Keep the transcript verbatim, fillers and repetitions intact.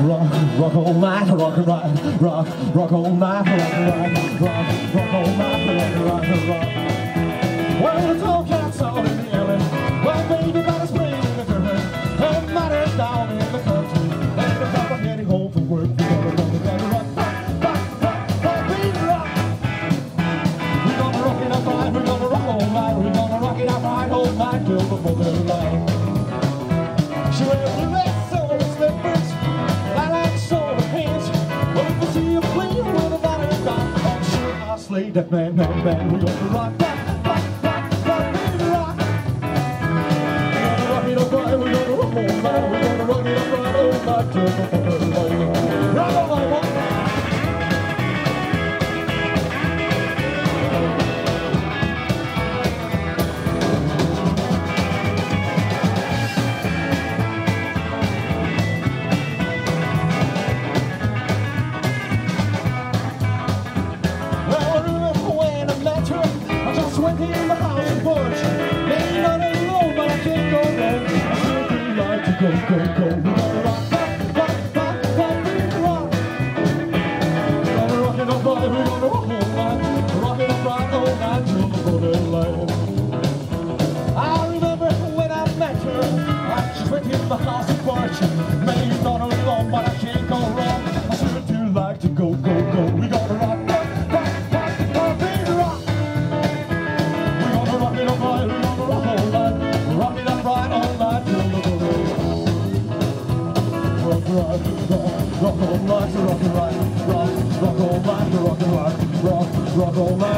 rock, rock all night, rock and rock, rock, rock all night, rock and rock, rock, rock all night, rock and rock, rock. Well, the tall cat's out in the alley, well, baby, got a spring in the curtain, her mother's down in the country, and the papa getting home from work, we're gonna rock, we're gonna rock, rock, rock, rock, rock, beat rock. We're gonna rock it up right, we're gonna rock all night, we're gonna rock it up right all night till the morning light. She wears the red silver slippers, lilac silver pants. Well, if we see you playing with a body of God, I'm sure I'll slay that man, man, man. We're gonna rock, rock, rock, rock, rock, baby, rock. We're gonna rock it up right, we're gonna rock all night, we're gonna rock it up right all night till the morning light. Rock all night, rock. Went in the house and porch, laying on it alone, but I can't go wrong. I sure do like to go, go, go. We're gonna rock, rock, rock, rock, rock, rock. We're gonna rock it up right, we're gonna rock all night, rock it up right all night till the morning light. I remember when I met her, I just went in the house and porch, laying on it alone, but I can't go wrong. I sure do like to go, go, go. We're gonna rock, rock, rock, rock, rock, baby, rock. Rock it up right, we're gonna rock all night, rock it up right all night till the morning. Rock, rock, rock, rock all night, rock and right, rock, rock all night, rock and right, rock, rock all night.